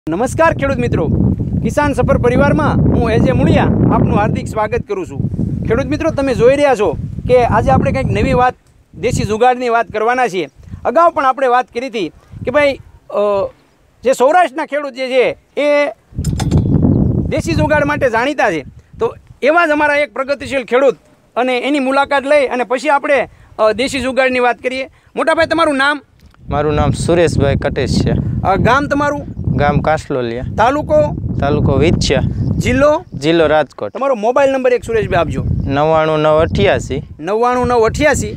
નમસ્કાર ખેડૂત મિત્રો, કિસાન સફર પરિવારમાં હું એજે મુળિયા આપનું હાર્દિક સ્વાગત કરું છું। ખેડૂત મિત્રો, તમે જોઈ રહ્યા છો કે આજે આપણે કંઈક નવી વાત દેશી જુગાડની વાત કરવાના છીએ। અગાઉ પણ આપણે વાત કરી હતી કે ભાઈ જે સૌરાષ્ટ્રના ખેડૂત જે છે એ દેશી જુગાડ માટે જાણીતા છે, તો એવા જ અમારા એક પ્રગતિશીલ ખેડૂત અને એની મુલાકાત લઈ અને પછી આપણે દેશી જુગાડની વાત કરીએ। મોટાભાઈ, તમારું નામ? મારું નામ સુરેશભાઈ કટેશ છે। ગામ તમારું? ગામ કાસલોલિયા, તાલુકો વિછ્યા, જિલ્લો રાજકોટ। તમારો મોબાઈલ નંબર એક સુરેશભાઈ આપજો। 9988 9988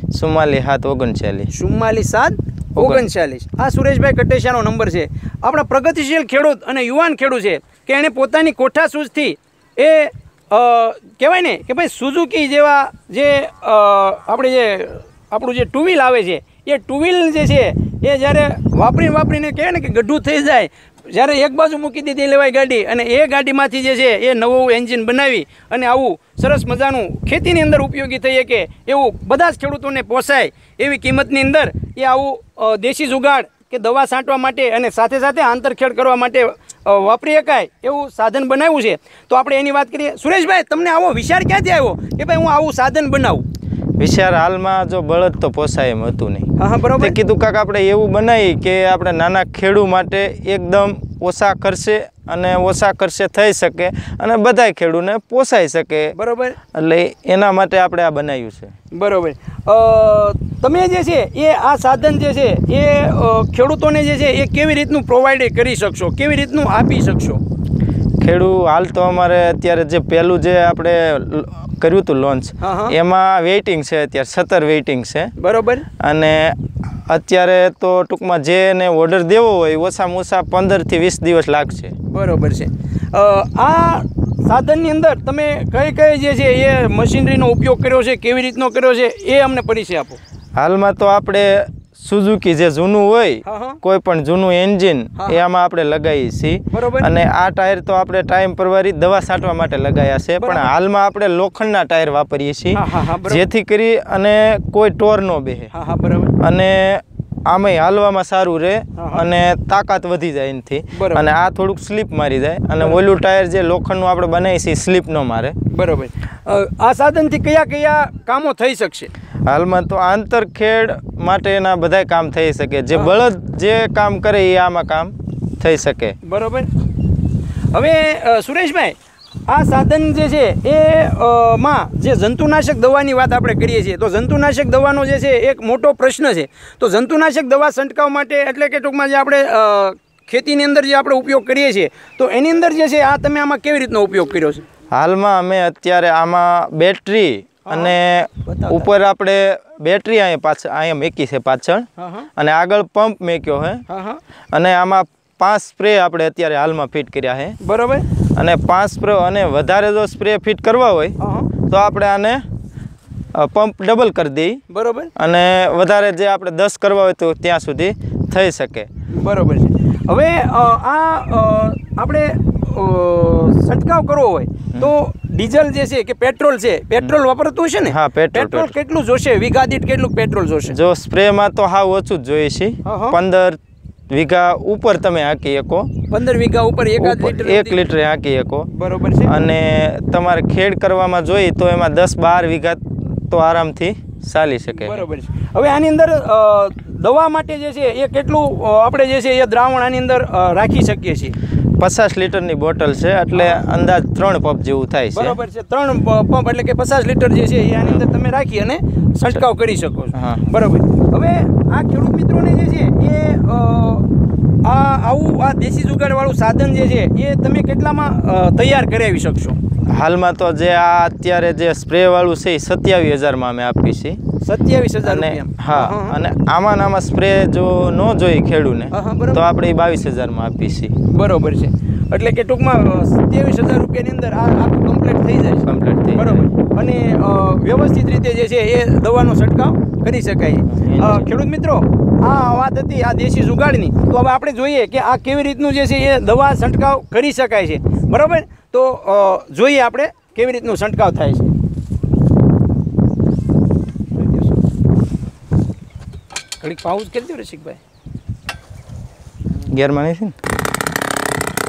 44 739। આ સુરેશભાઈ કટેશિયાનો નંબર છે। આપણા પ્રગતિશીલ ખેડૂત અને યુવાન ખેડૂત છે કે એણે પોતાની કોઠા સૂઝથી એ કહેવાય ને કે ભાઈ સુઝુકી જેવા જે આપણું જે ટુ વ્હીલ આવે છે, એ ટુ વ્હીલ જે છે એ જ્યારે વાપરીને કહેવાય ને કે ગઢું થઈ જાય, જ્યારે એક બાજુ મૂકી દીધી લેવાય ગાડી અને એ ગાડીમાંથી જે છે એ નવું એન્જિન બનાવી અને આવું સરસ મજાનું ખેતીની અંદર ઉપયોગી થઈ શકે એવું બધા જ ખેડૂતોને પોસાય એવી કિંમતની અંદર એ આવું દેશી જુગાડ કે દવા છાંટવા માટે અને સાથે સાથે આંતરખેડ કરવા માટે વાપરી શકાય એવું સાધન બનાવ્યું છે। તો આપણે એની વાત કરીએ। સુરેશભાઈ, તમને આવો વિચાર ક્યાંથી આવ્યો કે ભાઈ હું આવું સાધન બનાવું? વિચાર હાલમાં જો બળદ તો પોસાય એમ હતું નહીં। હા, બરોબર। કીધું કાક આપણે એવું બનાવી કે આપણે નાના ખેડૂત માટે એકદમ ઓછા ખર્ચે થઈ શકે અને બધા ખેડૂતને પોસાઈ શકે, બરોબર। એટલે એના માટે આપણે આ બનાવ્યું છે, બરોબર। તમે જે છે એ આ સાધન જે છે એ ખેડૂતોને જે છે એ કેવી રીતનું પ્રોવાઈડ કરી શકશો, કેવી રીતનું આપી શકશો? ખેડૂત હાલ તો અમારે અત્યારે જે પહેલું જે આપણે કર્યું હતું લોન્ચ, એમાં વેઇટિંગ છે, અત્યારે 17 વેઇટિંગ છે, બરોબર। અને અત્યારે તો ટૂંકમાં જેને ઓર્ડર દેવો હોય ઓછામાં ઓછા 15 થી 20 દિવસ લાગશે, બરોબર છે। આ સાધનની અંદર તમે કઈ જે છે એ મશીનરીનો ઉપયોગ કર્યો છે, કેવી રીતનો કર્યો છે, એ અમને પરિચય આપો। હાલમાં તો આપણે સુઝુકી જે જૂનું હોય કોઈ પણ જૂનું એન્જિન એ આમાં આપણે લગાવીએ છીએ, અને આ ટાયર તો આપણે ટાઈમ પરવારી દવા છાંટવા માટે લગાવ્યા છે, પણ હાલમાં આપણે લોખંડના ટાયર વાપરીએ છીએ જેથી કરી અને કોઈ ટોર ન બેસે અને આમાંય હાલવામાં સારું રહે અને તાકાત વધી જાય એનાથી, અને આ થોડુંક સ્લીપ મારી જાય અને ઓલું ટાયર જે લોખંડનું આપણે બનાવીએ છીએ સ્લીપ ન મારે, બરોબર। આ સાધનથી કયા કામો થઈ શકશે? હાલમાં તો આંતરખેડ માટેના બધા કામ થઈ શકે, જે બળદ જે કામ કરે એ આમાં કામ થઈ શકે, બરોબર। હવે સુરેશભાઈ, આ સાધન જે છે એ માં જે જંતુનાશક દવાની વાત આપણે કરીએ છીએ, તો જંતુનાશક દવાનો જે છે એક મોટો પ્રશ્ન છે, તો જંતુનાશક દવા છંટકાવ માટે એટલે કે ટૂંકમાં જે આપણે ખેતીની અંદર જે આપણે ઉપયોગ કરીએ છીએ, તો એની અંદર જે છે આ તમે આમાં કેવી રીતનો ઉપયોગ કર્યો છે? હાલમાં અમે અત્યારે આમાં બેટરી અને ઉપર આપણે બેટરી અહીંયા મેકી છે પાછળ, અને આગળ પંપ મેક્યો છે, અને આમાં 5 સ્પ્રે આપણે અત્યારે હાલમાં ફિટ કર્યા છે, બરોબર। અને 5 સ્પ્રે અને વધારે જો સ્પ્રે ફિટ કરવા હોય તો આપણે આને પંપ ડબલ કરી દઈએ, બરોબર, અને વધારે જે આપણે 10 કરવા હોય તો ત્યાં સુધી થઈ શકે, બરોબર છે। હવે આ આપણે છંટકાવ કરવો હોય તો ડીઝલ જે છે કે પેટ્રોલ છે, પેટ્રોલ વાપરતું હશે ને? હા, પેટ્રોલ કેટલું જોશે? વીઘા દીઠ કેટલું પેટ્રોલ જોશે? જો સ્પ્રેમાં તો હાવ ઓછું જ જોઈએ છે, 15 વીઘા ઉપર તમે હાંકી શકો, 15 વીઘા ઉપર 1 લીટર હાંકી શકો, બરોબર છે। અને તમારે ખેડ કરવામાં જોઈએ તો એમાં 10-12 વીઘા તો આરામથી ચાલી શકે, બરોબર છે। હવે આની અંદર દવા માટે જે છે એ કેટલું આપણે જે છે એ દ્રાવણ આની અંદર રાખી શકીએ છીએ? 50 લીટરની બોટલ છે, એટલે અંદાજ 3 પંપ જેવું થાય છે, બરોબર છે। 3 પંપ એટલે કે 50 લીટર જે છે એ આની અંદર તમે રાખી અને છંટકાવ કરી શકો છો, બરોબર। હવે આ ખેડૂત મિત્રોને જે છે એ આ દેશી જુગાડવાળું સાધન જે છે એ તમે કેટલામાં તૈયાર કરાવી શકશો? હાલમાં તો જે આ અત્યારે જે સ્પ્રે વાળું છે એ 27,000માં અમે આપીએ છીએ, 27,000? હા, અને આમાં સ્પ્રે જો ન જોઈએ ખેડૂને તો આપણે 22,000માં આપીએ છીએ, બરોબર છે। એટલે કે ટૂંકમાં 27,000 રૂપિયાની અંદર આ આખું કમ્પ્લીટ થઈ જાય, બરોબર, અને વ્યવસ્થિત રીતે જે છે એ દવાનો છંટકાવ કરી શકાય। ખેડૂત મિત્રો, આ વાત હતી આ દેશી જુગાડની, તો હવે આપણે જોઈએ કે આ કેવી રીતનું જે છે એ દવા છંટકાવ કરી શકાય છે, બરાબર। તો જોઈએ આપણે કેવી રીતનું છંટકાવ થાય છે। ઘડીક પાઉઝ કરી દો રસિકભાઈ, ગેરમાં નહીં છે ને?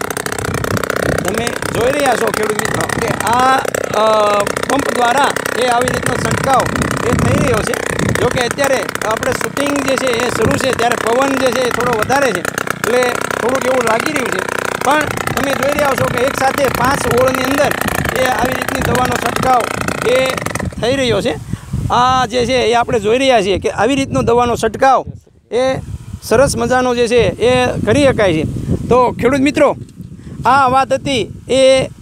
જોઈ રહ્યા છો ખેડૂત મિત્રો કે આ પંપ દ્વારા એ આવી રીતનો છંટકાવ એ થઈ રહ્યો છે. જો કે અત્યારે આપણે શૂટિંગ જે છે એ શરૂ છે ત્યારે પવન જે છે એ થોડો વધારે છે એટલે થોડુંક એવું લાગી રહ્યું છે. પણ તમે જોઈ રહ્યા છો કે એક સાથે 5 ઓળની અંદર એ આવી રીતની દવાનો છંટકાવ એ થઈ રહ્યો છે. આ જે છે એ આપણે જોઈ રહ્યા છીએ કે આવી રીતનો દવાનો છંટકાવ એ સરસ મજાનો જે છે એ કરી શકાય છે. તો ખેડૂત મિત્રો આ વાત હતી એ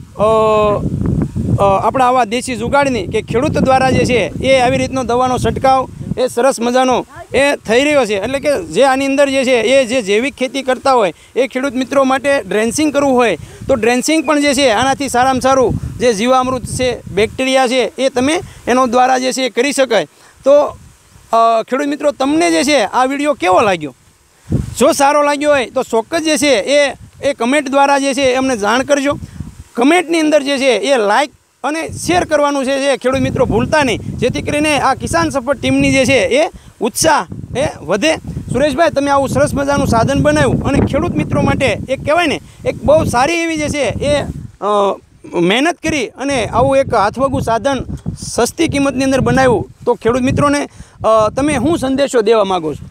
આપણા આવા દેશી જુગાડની કે ખેડૂત દ્વારા જે છે એ આવી રીતનો દવાનો છંટકાવ એ સરસ મજાનો એ થઈ રહ્યો છે. એટલે કે જે આની અંદર જે છે એ જે જૈવિક ખેતી કરતા હોય એ ખેડૂત મિત્રો માટે ડ્રેન્સિંગ કરવું હોય તો ડ્રેન્સિંગ પણ જે છે આનાથી સારામાં સારું જે જીવામૃત છે, બેક્ટેરિયા છે એ તમે એનો દ્વારા જે છે કરી શકાય. તો ખેડૂત મિત્રો તમને જે છે આ વિડીયો કેવો લાગ્યો? જો સારો લાગ્યો હોય તો ચોક્કસ જે છે એ કમેન્ટ દ્વારા જે છે અમને જાણ કરજો. કમેન્ટની અંદર જે છે એ લાઇક અને શેર કરવાનું છે ખેડૂત મિત્રો ભૂલતા નહીં, જેથી કરીને આ કિસાન સપોર્ટ ટીમની જે છે એ ઉત્સાહ એ વધે. સુરેશભાઈ, તમે આવું સરસ મજાનું સાધન બનાવ્યું અને ખેડૂત મિત્રો માટે એક કહેવાય ને એક બહુ સારી એવી જે છે એ મહેનત કરી અને આવું એક હાથવગું સાધન સસ્તી કિંમતની અંદર બનાવ્યું. તો ખેડૂત મિત્રોને તમે શું સંદેશો દેવા માગો છો?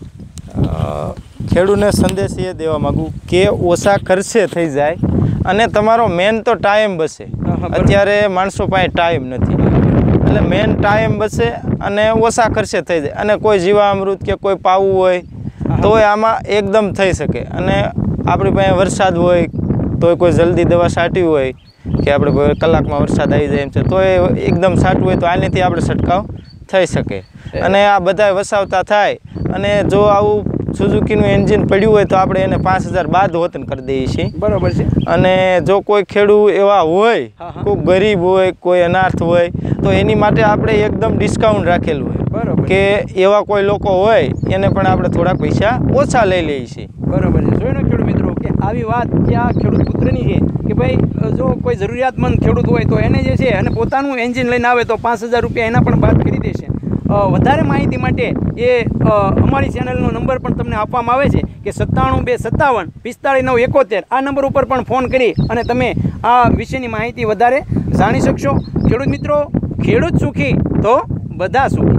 ખેડૂતને સંદેશ એ દેવા માગું કે ઓછા ખર્ચે થઈ જાય અને તમારો મેન તો ટાઈમ બચે. અત્યારે માણસો પાસે ટાઈમ નથી એટલે મેન ટાઈમ બચે અને ઓછા ખર્ચે થઈ જાય. અને કોઈ જીવામૃત કે કોઈ પાવું હોય તોય આમાં એકદમ થઈ શકે. અને આપણી પાસે વરસાદ હોય તોય કોઈ જલ્દી દવા છાંટવી હોય કે આપણે કલાકમાં વરસાદ આવી જાય એમ છે તોય એકદમ છાંટવું હોય તો આનેથી આપણે છંટકાવ થઈ શકે. અને આ બધા વસાવતા થાય અને જો આવું સુઝુકીનું એન્જિન પડ્યું હોય તો આપણે એને 5000 બાદ વતન કરી દઈએ છીએ. બરાબર છે. અને જો કોઈ ખેડૂત એવા હોય, કોઈ ગરીબ હોય, કોઈ અનાથ હોય તો એની માટે આપણે એકદમ ડિસ્કાઉન્ટ રાખેલું હોય. બરાબર કે એવા કોઈ લોકો હોય એને પણ આપણે થોડા પૈસા ઓછા લઈ લઈએ છીએ. બરાબર છે. જોઈ લો ખેડૂત મિત્રો કે આવી વાત ત્યાં ખેડૂત પુત્રની છે કે ભાઈ જો કોઈ જરૂરિયાતમંદ ખેડૂત હોય તો એને જે છે અને પોતાનું એન્જિન લઈને આવે તો 5000 રૂપિયા એના પણ બાદ કરી દેશે. વધારે માહિતી માટે એ અમારી ચેનલનો નંબર પણ તમને આપવામાં આવે છે કે 9727545971. આ નંબર ઉપર પણ ફોન કરી અને તમે આ વિશેની માહિતી વધારે જાણી શકશો. ખેડૂત મિત્રો, ખેડૂત સુખી તો બધા સુખી.